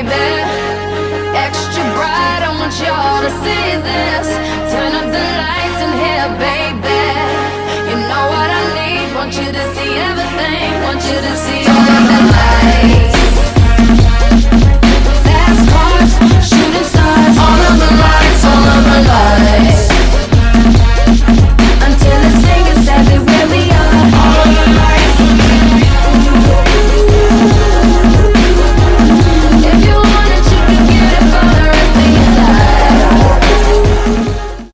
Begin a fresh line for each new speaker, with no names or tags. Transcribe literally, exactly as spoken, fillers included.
baby. Extra bright, I want y'all to see this. Turn up the lights in here, baby. You know what I need, want you to see everything, want you to see